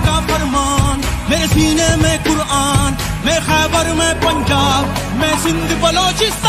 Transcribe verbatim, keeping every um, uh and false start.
का फरमान, मेरे सीने में कुरान, मैं खैबर में पंजाब, मैं सिंध बलोचिस्तान।